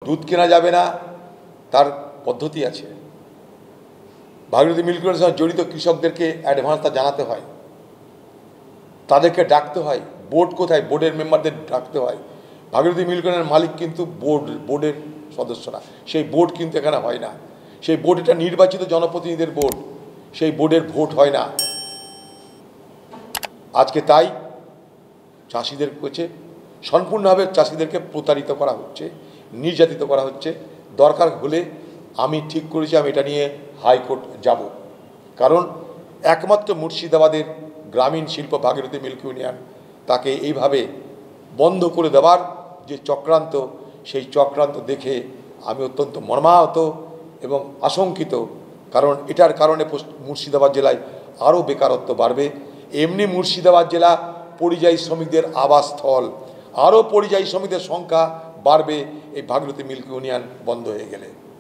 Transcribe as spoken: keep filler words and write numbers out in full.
দুধ কেনা যাবে না তার পদ্ধতি আছে। ভাগীরথী মিল্ক কর্পোরেশনের সঙ্গে জড়িত কৃষকদেরকে অ্যাডভান্সটা জানাতে হয়, তাদেরকে ডাকতে হয়। বোর্ড কোথায়? বোর্ডের মেম্বারদের ডাকতে হয়। ভাগীরথী মিল্ক কর্পোরেশনের মালিক কিন্তু বোর্ড বোর্ডের সদস্যরা, সেই বোর্ড কিন্তু এখানে হয় না। সেই বোর্ড এটা নির্বাচিত জনপ্রতিনিধিদের বোর্ড, সেই বোর্ডের ভোট হয় না। আজকে তাই চাষিদের কাছে সম্পূর্ণভাবে চাষিদেরকে প্রতারিত করা হচ্ছে, নির্যাতিত করা হচ্ছে। দরকার হলে আমি ঠিক করেছি আমি এটা নিয়ে হাইকোর্ট যাব, কারণ একমাত্র মুর্শিদাবাদের গ্রামীণ শিল্প ভাগীরথী মিল্ক ইউনিয়ন, তাকে এইভাবে বন্ধ করে দেওয়ার যে চক্রান্ত, সেই চক্রান্ত দেখে আমি অত্যন্ত মর্মাহত এবং আশঙ্কিত। কারণ এটার কারণে মুর্শিদাবাদ জেলায় আরও বেকারত্ব বাড়বে। এমনি মুর্শিদাবাদ জেলা পরিযায়ী শ্রমিকদের আবাসস্থল, আরও পরিযায়ী শ্রমিকদের সংখ্যা বাড়বে এই ভাগীরথী মিল্ক ইউনিয়ন বন্ধ হয়ে গেলে।